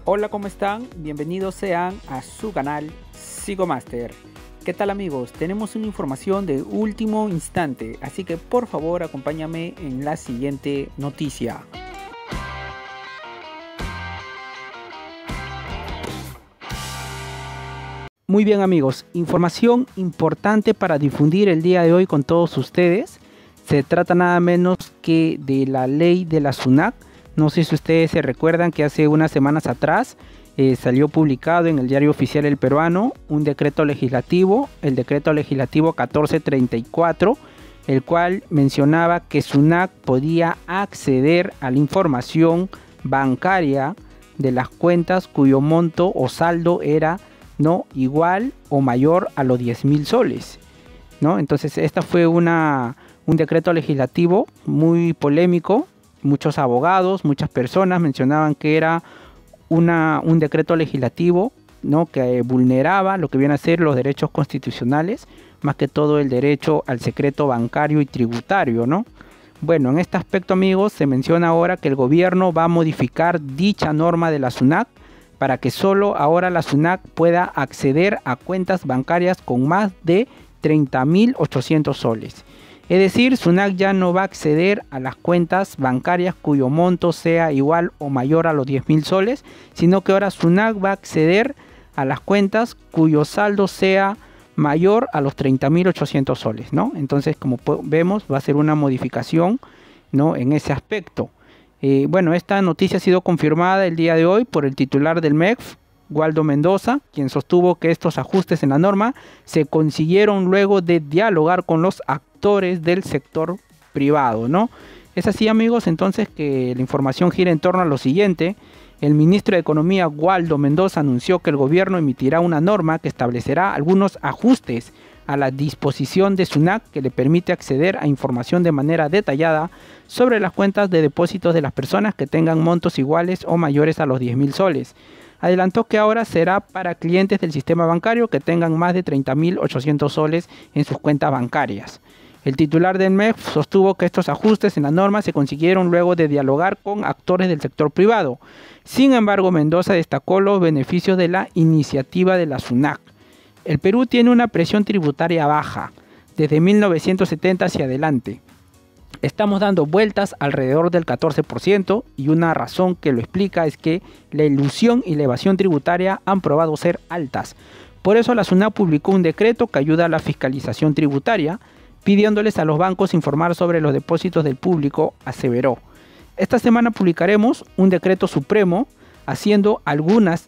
Hola, ¿cómo están? Bienvenidos sean a su canal Psicomaster. ¿Qué tal, amigos? Tenemos una información de último instante, así que por favor acompáñame en la siguiente noticia. Muy bien, amigos, información importante para difundir el día de hoy con todos ustedes. Se trata nada menos que de la ley de la SUNAT. No sé si ustedes se recuerdan que hace unas semanas atrás salió publicado en el Diario Oficial El Peruano un decreto legislativo, el decreto legislativo 1434, el cual mencionaba que SUNAT podía acceder a la información bancaria de las cuentas cuyo monto o saldo era no igual o mayor a los 10.000 soles, ¿no? Entonces esta fue un decreto legislativo muy polémico. Muchos abogados, muchas personas mencionaban que era un decreto legislativo, ¿no?, que vulneraba lo que viene a ser los derechos constitucionales, más que todo el derecho al secreto bancario y tributario, ¿no? Bueno, en este aspecto, amigos, se menciona ahora que el gobierno va a modificar dicha norma de la SUNAT para que solo ahora la SUNAT pueda acceder a cuentas bancarias con más de 30.800 soles. Es decir, SUNAT ya no va a acceder a las cuentas bancarias cuyo monto sea igual o mayor a los 10.000 soles, sino que ahora SUNAT va a acceder a las cuentas cuyo saldo sea mayor a los 30.800 soles, ¿no? Entonces, como vemos, va a ser una modificación, ¿no?, en ese aspecto. Bueno, esta noticia ha sido confirmada el día de hoy por el titular del MEF, Waldo Mendoza, quien sostuvo que estos ajustes en la norma se consiguieron luego de dialogar con los actores del sector privado, ¿no? Es así, amigos, entonces, que la información gira en torno a lo siguiente. El ministro de Economía, Waldo Mendoza, anunció que el gobierno emitirá una norma que establecerá algunos ajustes a la disposición de SUNAT que le permite acceder a información de manera detallada sobre las cuentas de depósitos de las personas que tengan montos iguales o mayores a los 10.000 soles. Adelantó que ahora será para clientes del sistema bancario que tengan más de 30.800 soles en sus cuentas bancarias. El titular del MEF sostuvo que estos ajustes en la norma se consiguieron luego de dialogar con actores del sector privado. Sin embargo, Mendoza destacó los beneficios de la iniciativa de la SUNAT. El Perú tiene una presión tributaria baja desde 1970 hacia adelante. Estamos dando vueltas alrededor del 14% y una razón que lo explica es que la ilusión y la evasión tributaria han probado ser altas. Por eso la SUNAT publicó un decreto que ayuda a la fiscalización tributaria, pidiéndoles a los bancos informar sobre los depósitos del público, aseveró. Esta semana publicaremos un decreto supremo haciendo algunos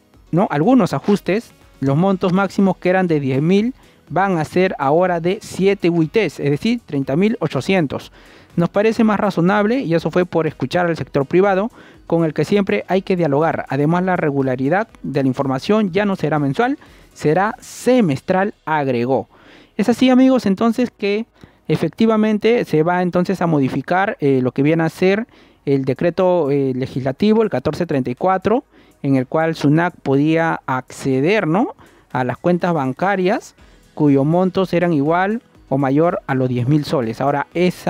ajustes. Los montos máximos que eran de 10.000 van a ser ahora de 7 UITs, es decir, 30.800. Nos parece más razonable y eso fue por escuchar al sector privado, con el que siempre hay que dialogar. Además, la regularidad de la información ya no será mensual, será semestral, agregó. Es así, amigos, entonces, que efectivamente se va entonces a modificar lo que viene a ser el decreto legislativo, el 1434, en el cual SUNAT podía acceder, ¿no?, a las cuentas bancarias cuyos montos eran igual o mayor a los 10.000 soles. Ahora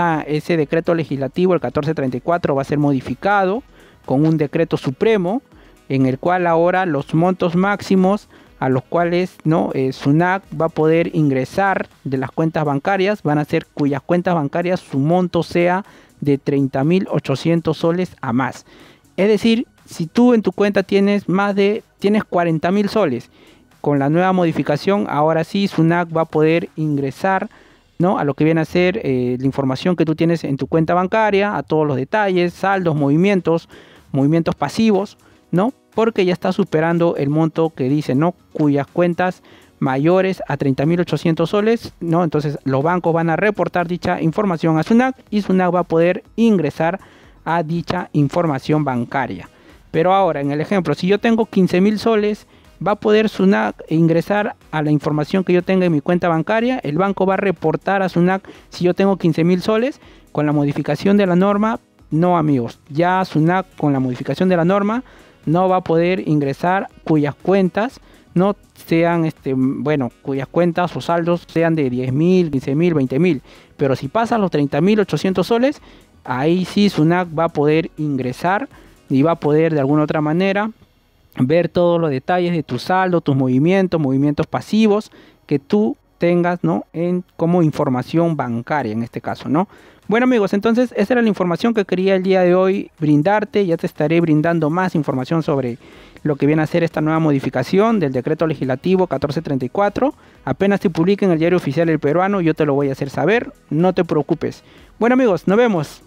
ese decreto legislativo, el 1434, va a ser modificado con un decreto supremo en el cual ahora los montos máximos a los cuales SUNAT va a poder ingresar de las cuentas bancarias van a ser cuyas cuentas bancarias su monto sea de 30.800 soles a más. Es decir, si tú en tu cuenta tienes 40.000 soles, con la nueva modificación, ahora sí SUNAT va a poder ingresar, ¿no?, a lo que viene a ser la información que tú tienes en tu cuenta bancaria, a todos los detalles, saldos, movimientos pasivos, ¿no?, porque ya está superando el monto que dice, ¿no?, cuyas cuentas mayores a 30.800 soles, ¿no? Entonces los bancos van a reportar dicha información a SUNAT y SUNAT va a poder ingresar a dicha información bancaria. Pero ahora, en el ejemplo, si yo tengo 15.000 soles, va a poder SUNAT ingresar a la información que yo tenga en mi cuenta bancaria. El banco va a reportar a SUNAT si yo tengo 15.000 soles. Con la modificación de la norma, no, amigos. Ya SUNAT, con la modificación de la norma, no va a poder ingresar cuyas cuentas no sean, cuyas cuentas o saldos sean de 10.000, 15.000, 20.000. Pero si pasa los 30.800 soles, ahí sí SUNAT va a poder ingresar y va a poder de alguna otra manera ver todos los detalles de tu saldo, tus movimientos pasivos que tú tengas, ¿no? Como información bancaria en este caso, ¿no? Bueno amigos, entonces esa era la información que quería el día de hoy brindarte. Ya te estaré brindando más información sobre lo que viene a ser esta nueva modificación del decreto legislativo 1434. Apenas se publique en el diario oficial El Peruano, yo te lo voy a hacer saber, no te preocupes. Bueno amigos, nos vemos.